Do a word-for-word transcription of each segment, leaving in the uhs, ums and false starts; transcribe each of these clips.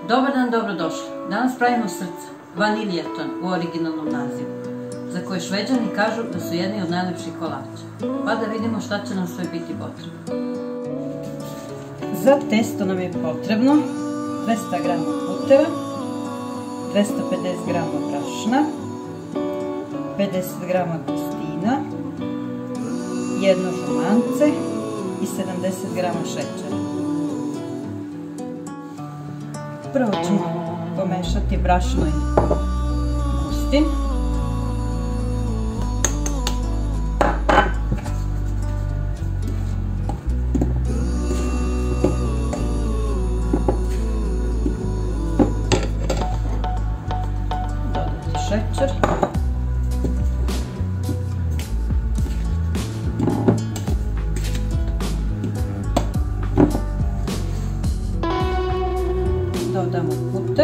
Dobar dan, dobrodošli. Danas pravimo srca, vaniljeton u originalnom nazivu, za koje Šveđani kažu da su jedni od najljepših kolača. Pa da vidimo šta će nam sve biti potrebno. Za testo nam je potrebno dvesta grama putera, dvesta pedeset grama brašna, pedeset grama gustina, jedno žumance i sedamdeset grama šećera. Prvo ćemo pomešati brašno i gustin. Dodati šećer. Dodamo puter.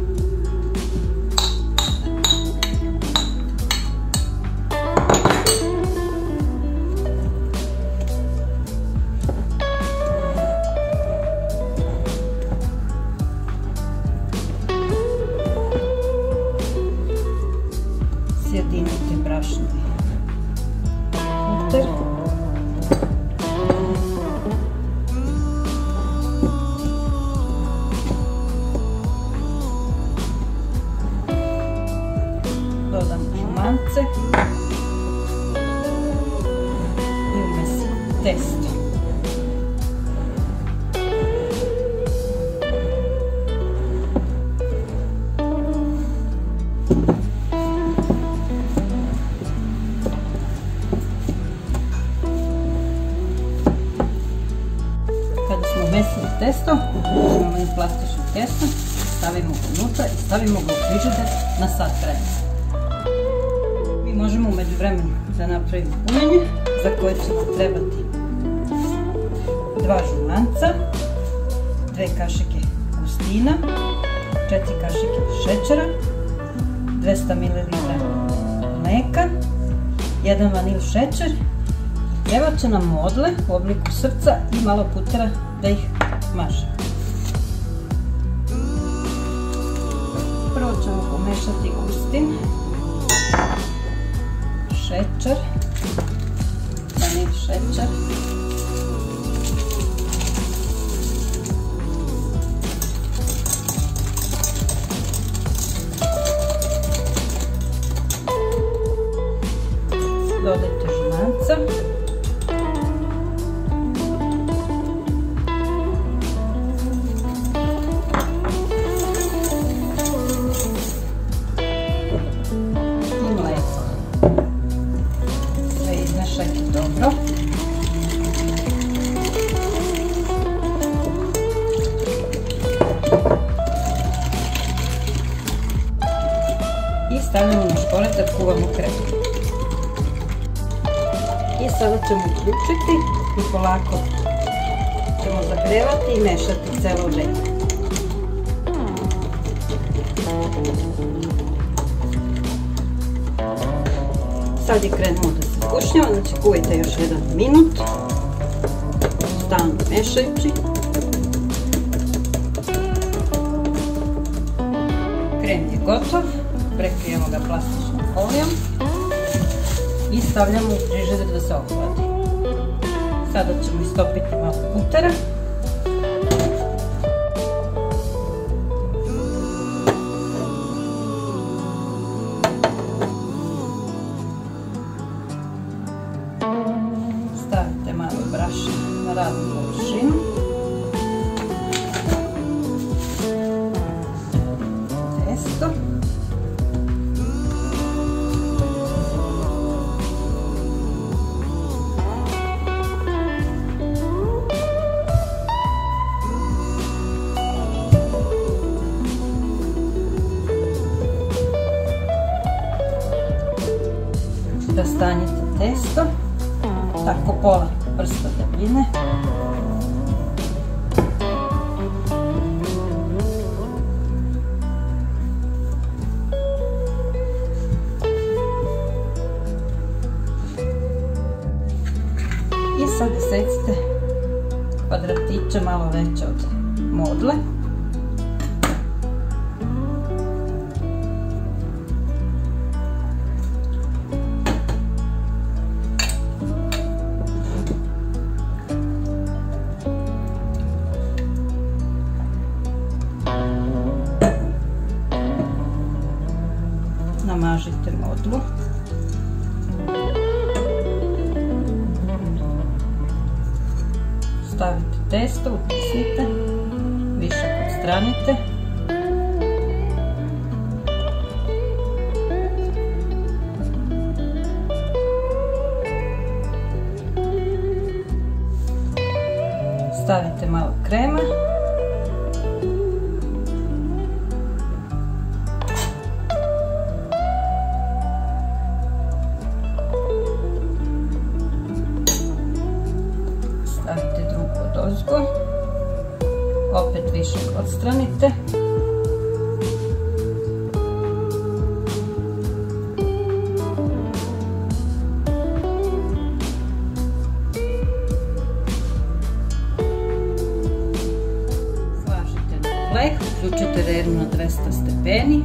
Sjedinite brašno i puter. Dodam žumance i umesimo testo. Kada smo umesili testo, uzmemo jednu plastičnu kesu, stavimo ga unutra i stavimo ga u frižider na sat vremena. Mi možemo u međuvremenu da napravimo punjenje, za koje će nam trebati dva žumanca, dve kašike gustina, četiri kašike šećera, dvesta mililitara mleka, jedan vanil šećer. Trebat će nam modle u obliku srca i malo putera da ih mažemo. Prvo ćemo pomešati gustin, šećer, vanil šećer, dodajte žumanca, izmešajte dobro. I stavljamo na šporet da kuvamo krem. I sada ćemo uključiti i polako ćemo zagrevati i mešati celo vreme. Sad je krenulo da se kušnjava, znači kuvajte još jedan minut, stalno mešajući. Krem je gotov, prekrijemo ga plastičnom folijom i stavljamo u frižider da se ohladi. Sada ćemo istopiti malo putera. Stavite malo brašna na radnu površinu. Testo. Rastanjite testo, tako pola prsta debljine. I sad isecite kvadratiće malo veće od modle. tlu. Stavite testo, utisnite, višak odstranite. Stavite malo krema. Stavite drugu odozgo. Opet višak odstranite. Uključite rernu na dvesta stepeni.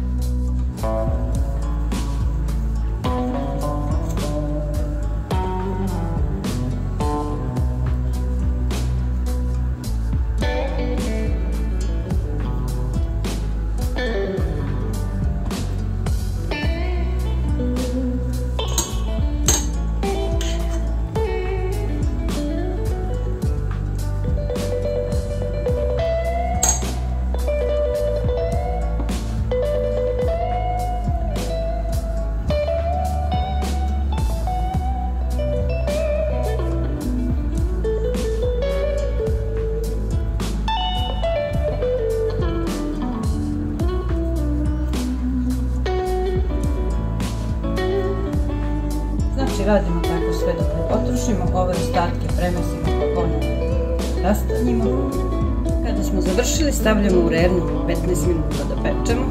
Radimo tako sve dok ne potrošimo, ove ostatke premesimo pa ponovno rastanjimo. Kada smo završili, stavljamo u rernu petnaest minuta da pečemo.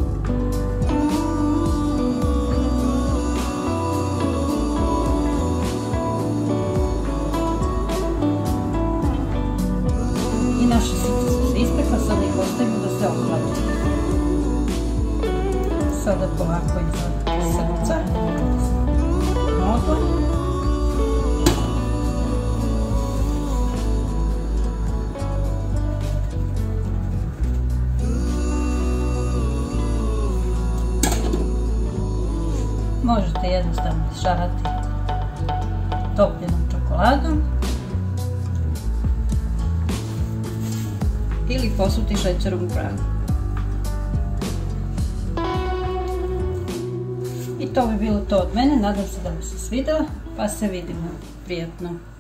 I naše srce su se ispekla, sada ih ostavimo da se ohlade. Sada polako izvadite srca. Možete jednostavno šarati topljenom čokoladom ili posuti šećerom u pragu. I to bi bilo to od mene, nadam se da vam se svidjelo, pa se vidimo. Prijetno!